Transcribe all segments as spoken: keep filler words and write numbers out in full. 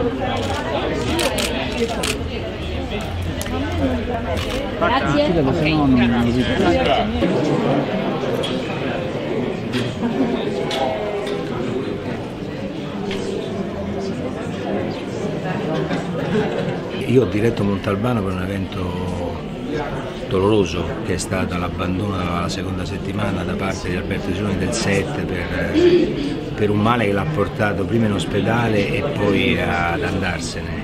Io ho diretto Montalbano per un evento doloroso che è stato l'abbandono alla seconda settimana da parte di Alberto Sironi del set per, per un male che l'ha portato prima in ospedale e poi ad andarsene.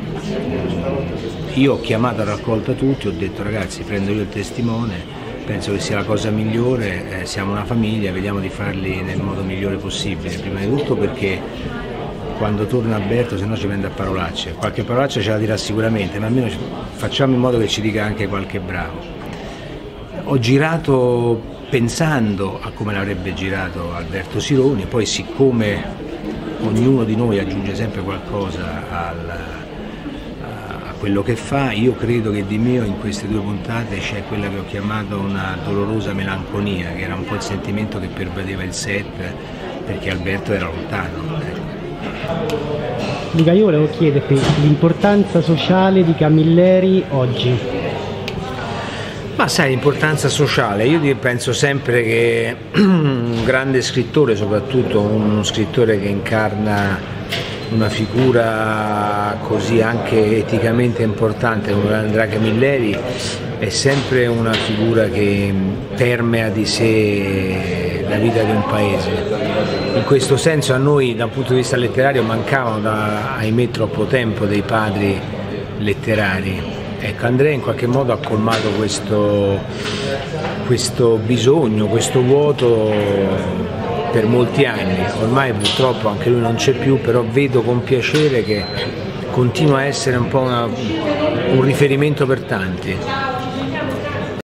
Io ho chiamato a raccolta tutti, ho detto ragazzi prendo io il testimone, penso che sia la cosa migliore, eh, siamo una famiglia, vediamo di farli nel modo migliore possibile, prima di tutto perché quando torna Alberto se no ci prende a parolacce, qualche parolaccia ce la dirà sicuramente, ma almeno facciamo in modo che ci dica anche qualche bravo. Ho girato pensando a come l'avrebbe girato Alberto Sironi, poi siccome ognuno di noi aggiunge sempre qualcosa al, a quello che fa, io credo che di mio in queste due puntate c'è quella che ho chiamato una dolorosa melanconia, che era un po' il sentimento che pervadeva il set perché Alberto era lontano. Dica, io volevo chiederti l'importanza sociale di Camilleri oggi. Ma sai, l'importanza sociale, io penso sempre che un grande scrittore, soprattutto uno scrittore che incarna una figura così anche eticamente importante come Andrea Camilleri, è sempre una figura che permea di sé la vita di un paese. In questo senso a noi dal punto di vista letterario mancavano da, ahimè, troppo tempo dei padri letterari. Ecco, Andrea in qualche modo ha colmato questo, questo bisogno, questo vuoto per molti anni. Ormai purtroppo anche lui non c'è più, però vedo con piacere che continua a essere un po' una, un riferimento per tanti.